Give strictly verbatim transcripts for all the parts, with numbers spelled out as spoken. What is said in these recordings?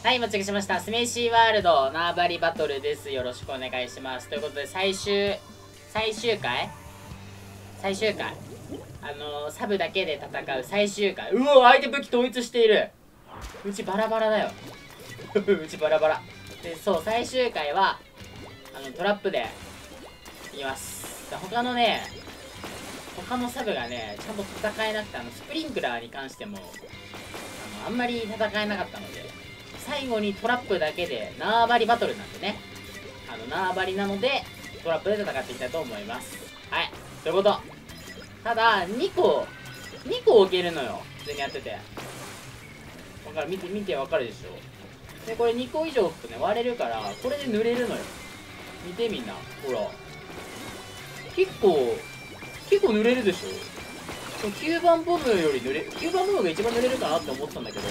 はい、到着しました。スメイシーワールド縄張りバトルです。よろしくお願いします。ということで、最終、最終回最終回あのー、サブだけで戦う最終回。うお、相手武器統一している。うちバラバラだよ。うちバラバラ。で、そう、最終回は、あの、トラップで、いきます。他のね、他のサブがね、ちゃんと戦えなくて、あの、スプリンクラーに関しても、あの、あんまり戦えなかったので、最後にトラップだけで縄張りバトルなんでね、あの縄張りなのでトラップで戦っていきたいと思います。はい、そういうこと。ただにこにこ置けるのよ、普通にやってて。わかる、見て見てわかるでしょ。でこれにこ以上置くとね割れるから、これで塗れるのよ。見てみんな、ほら結構結構塗れるでしょ。きゅうばんボムより塗れきゅうばんボムが一番塗れるかなって思ってたんだけど、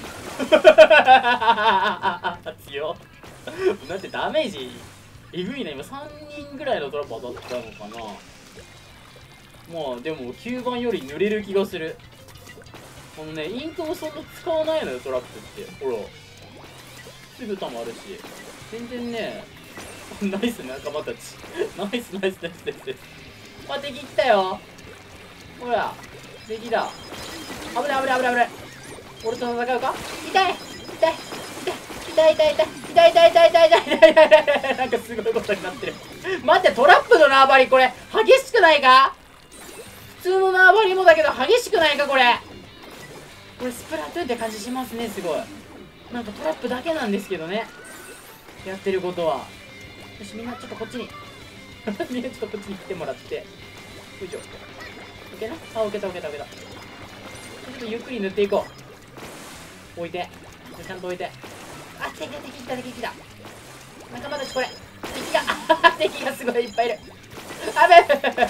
強っ。だってダメージえぐいな。今さんにんぐらいのトラップ当たったのかな。まあでもきゅうばんより塗れる気がする。このねインクもそんな使わないのよトラップって。ほらすぐたまるし全然ね。ナイス仲間たちナイスナイスナイスナイスナイス。あ、敵来たよ。ほら敵だ。危ない危ない危ない危ない。俺と戦うか。痛い痛い痛い痛い痛い痛い痛い痛い痛い痛い痛い痛い痛い痛い。なんかすごいことになってる。待って、トラップの縄張りこれ激しくないか。普通の縄張りもだけど激しくないかこれ。これスプラトゥーンって感じしますね。すごいなんかトラップだけなんですけどね、やってることは。よし、みんなちょっとこっちにみんなちょっとこっちに来てもらって、よいしょ。オッケーな。あ、オッケーだオッケーだオッケーだ。ちょっとゆっくり塗っていこう。置いてちゃんと置いて。あ、敵だ敵来た敵来た。仲間たちこれ敵が敵がすごいいっぱいいる。あべ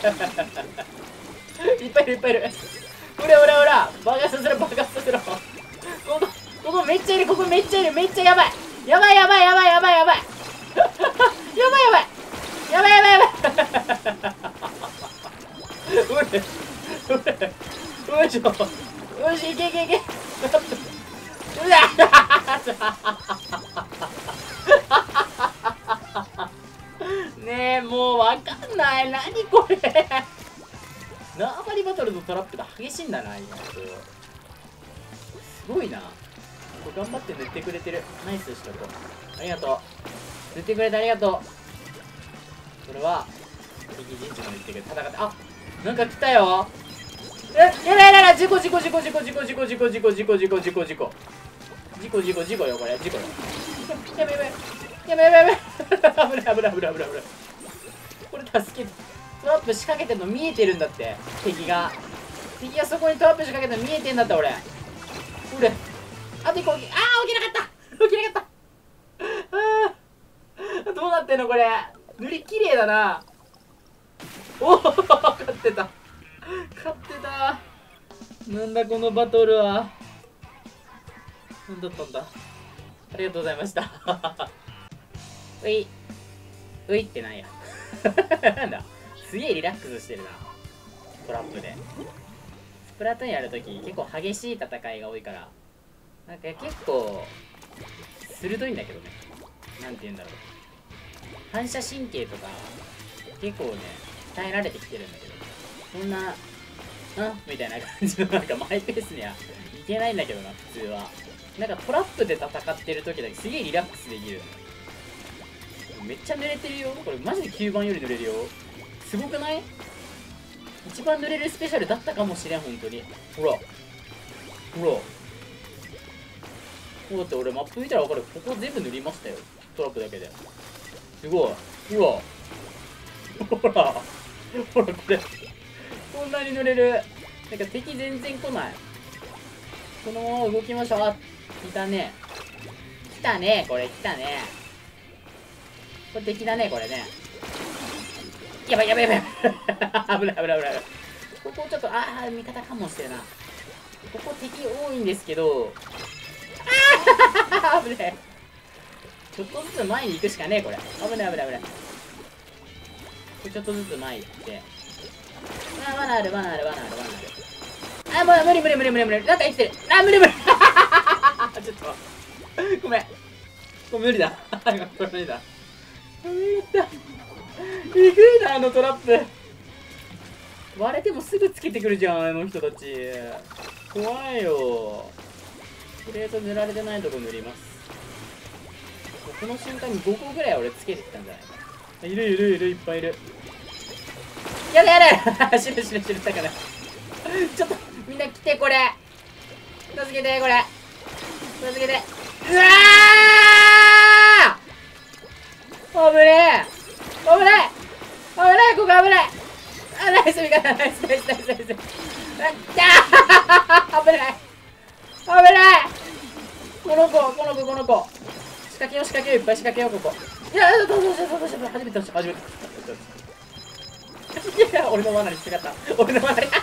いっぱいいるいっぱいいる。ほらほらほら爆発させろ爆発させろ。ここここめっちゃいる。ここめっちゃいる。めっちゃやばいやばいやばいやばいやばいやばいやばいやばいやばいやばいやばい。おいおいおいしょ。よしいけいけいけ。うわねえもうわかんない。何これ。縄張りバトルのトラップが激しいんだな今。すごいな。頑張って塗ってくれてる。ナイスしとこう。ありがとう。塗ってくれてありがとう。これは敵陣地まで行ってくれ。戦って。あ、なんか来たよ。え、やばいやばいやばい。事故事故事故事故事故事故事故事故事故事故事故事故事故事故事故よこれ。事故よ。やばいやばいやばいやばいやばい。危ない危ない危ない危ない危ない。これ助けて。トラップ仕掛けてるの見えてるんだって。敵が敵がそこにトラップ仕掛けてるの見えてんだって。俺俺あといっこ起き。あー起きなかった起きなかった。あどうなってんのこれ。塗り綺麗だな。おお勝ってた勝ってた。なんだこのバトルは。なんだったんだ。ありがとうございました。ういういってなんや。なんだすげえリラックスしてるなトラップで。スプラトゥーンやるとき結構激しい戦いが多いから、なんか結構鋭いんだけどね。なんて言うんだろう、反射神経とか結構ね鍛えられてきてるんだけど、そんなあみたいな感じのなんかマイペースにはいけないんだけどな普通は。なんかトラップで戦ってる時だけすげえリラックスできる。めっちゃ濡れてるよこれ。マジできゅうばんより濡れるよ。すごくない？一番濡れるスペシャルだったかもしれん本当に。ほらほらほら。だって俺マップ見たら分かる。ここ全部塗りましたよトラップだけで。すごい。ほらほらほらこれこんなに濡れる。なんか敵全然来ない。このまま動きましょう。あ、来たね来たねこれ来たね。これ敵だねこれね。やばいやばいやばい危ない危ない危ない。ここちょっとああ味方かもしれんな。ここ敵多いんですけど、ああ危ない。ちょっとずつ前に行くしかねえこれ。危ない危ない危ない。ちょっとずつ前行って、あ罠ある罠ある罠ある罠ある。あもう無理無理無理無理無理。なんか生きてる。あ無理無理ちょっとごめん。これ無理だ。これ無理だ。無理だ。えぐいな、あのトラップ。割れてもすぐつけてくるじゃん、あの人たち。怖いよ。とりあえず塗られてないとこ塗ります。この瞬間にごこぐらい俺つけてきたんじゃないか。いるいるいる、いっぱいいる。やだやだ死ぬ死ぬ死ぬ、だからちょっとみんな来て、これ助けて、これ助けて。うわー危ねえ危ない危ない、ここ危ない。あ、ナイス味方、ナイスナイスナイスナイス。あっ危ない危ない。この子この子この子仕掛けよう仕掛けよう、いっぱい仕掛けよう、ここ。いやどうぞどうぞどうぞ、初めて初めていや、俺の罠に引っかかった。俺の罠に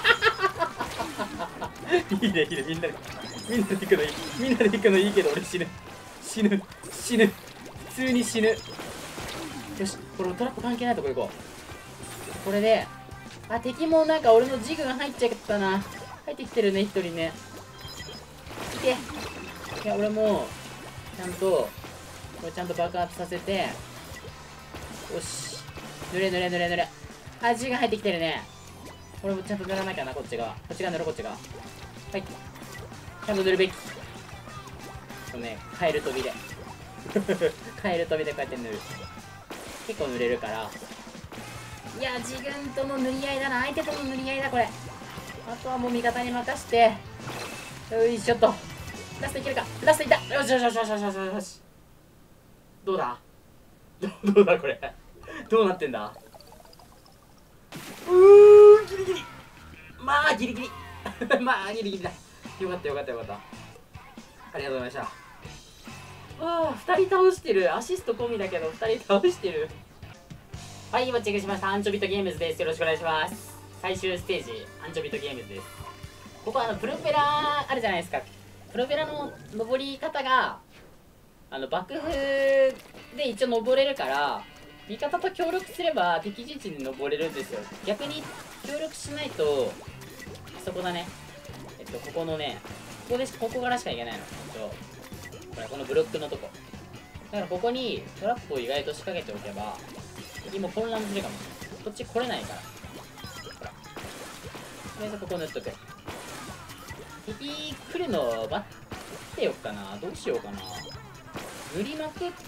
いいねいいね、みんなでみんなで行くのいい、みんなで行くのいいけど俺死ぬ死ぬ死ぬ、普通に死ぬ。よし、これトラップ関係ないとこ行こう。これで、あ、敵もなんか俺のジグが入っちゃったな。入ってきてるね、一人ね。いけ。いや、俺もちゃんとこれちゃんと爆発させて、よし、塗れ塗れ塗れ塗れ。あ、ジグが入ってきてるね。俺もちゃんと塗らなきゃな、こっち側。こっち側塗ろう、こっち側。はい、ちゃんと塗るべき。そうね、カエル飛びでカエル飛びでこうやって塗る。結構塗れるから。いや、自分との塗り合いだな、相手との塗り合いだこれ。あとはもう味方に任して、よいしょっと。ラストいけるか、ラストいった。よしよしよしよしよしよしよし。どうだどどうだこれどうなってんだ。うーん、ギリギリ。まあギリギリまあギリギリだ。よかったよかったよかった。ありがとうございました。ああ、ふたり倒してる。アシスト込みだけどふたり倒してる。はい、今チェックしました。アンチョビットゲームズです。よろしくお願いします。最終ステージ、アンチョビットゲームズです。ここはあのプロペラあるじゃないですか。プロペラの登り方があの爆風で一応登れるから、味方と協力すれば敵陣地に登れるんですよ。逆に協力しないと、そこだね、えっとここのね、ここでここからしか行けないの。これこのブロックのとこだから、ここにトラップを意外と仕掛けておけば敵も混乱するかもしれない。こっち来れないから、ほら、とりあえずここ塗っとく。敵来るの待ってよっかな。どうしようかな。塗りまくって、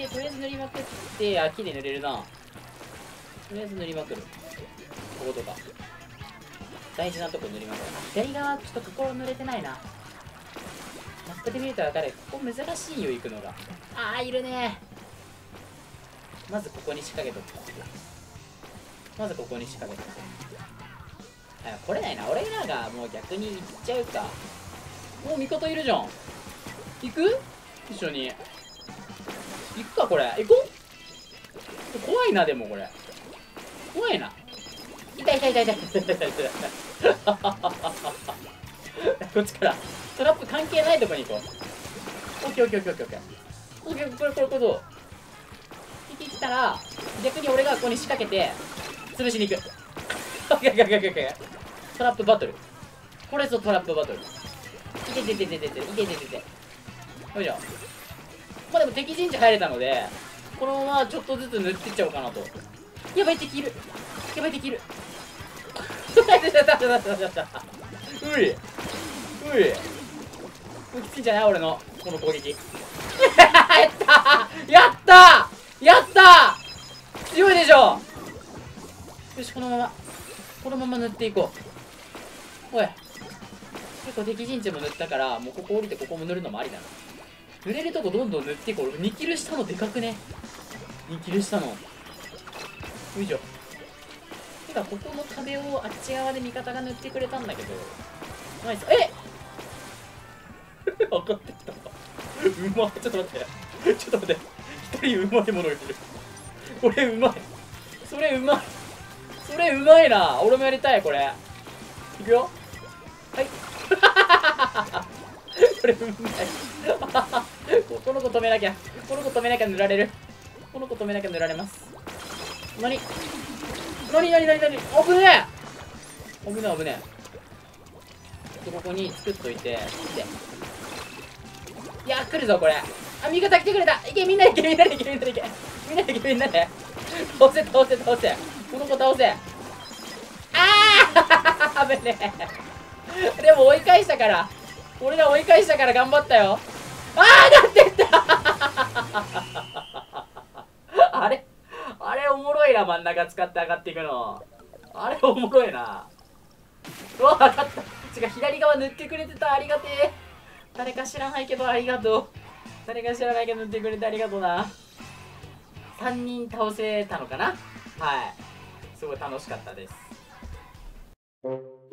とりあえず塗りまくって、あ、木で塗れるな。とりあえず塗りまくる。こことか大事なとこ塗りまくる。左側ちょっとここ塗れてないな。マップで見ると分かる。ここ難しいよ、行くのが。あー、いるね。まずここに仕掛けとく。まずここに仕掛けとく。あ、来れないな。俺らがもう逆に行っちゃうか。もう味方いるじゃん。行く？一緒に行くか。これ行こう。怖いな。でもこれ怖いな。痛い痛い痛い痛い痛い痛い痛いこっちからトラップ関係ないとこに行こう。オッケーオッケーオッケーオッケーオッケーオッケー。これこれこれどう敵来たら逆に俺がここに仕掛けて潰しに行く。オッケーオッケーオッケーオッケー。トラップバトル。これぞトラップバトル。いてててててていてててて。よいしょ。まあでも敵陣地入れたので、このままちょっとずつ塗っていっちゃおうかなと。やばい、敵いる。やばい、敵いる。ういういうきついんじゃない俺のこの攻撃やったーやったーやったー強いでしょ。よし、このままこのまま塗っていこう。おい、結構敵陣地も塗ったから、もうここ降りてここも塗るのもありだな。塗れるとこどんどん塗っていこう。にキルしたのでかくね。にキルしたの。よいしょ。てかここの壁をあっち側で味方が塗ってくれたんだけど、ナイス。えっ分かってきた。うまっ。ちょっと待ってちょっと待って、一人うまいものがいる。これうまい。それうまい。それうまいな。俺もやりたい。これいくよ。はいこれうまいこの子止めなきゃ、この子止めなきゃ塗られる。この子止めなきゃ塗られます。なになになになになに、危ねえ危ねえ危ねえ。ここに作っといて、でいや来るぞこれ。あ、味方来てくれた。いけ、みんなでいけ、みんなでいけ、みんなでいけ、みんなでいけ、みんなで倒せ倒せ倒せ、この子倒せ。ああ危ねえ。でも追い返したから、俺ら追い返したから頑張ったよ。ああなってったあれあれおもろいな、真ん中使って上がっていくの。あれおもろいな。うわ当たった。違う、左側塗ってくれてた。ありがてえ。誰か知らないけどありがとう。誰か知らないけど塗ってくれてありがとうな。さんにん倒せたのかな。はい、すごい楽しかったです。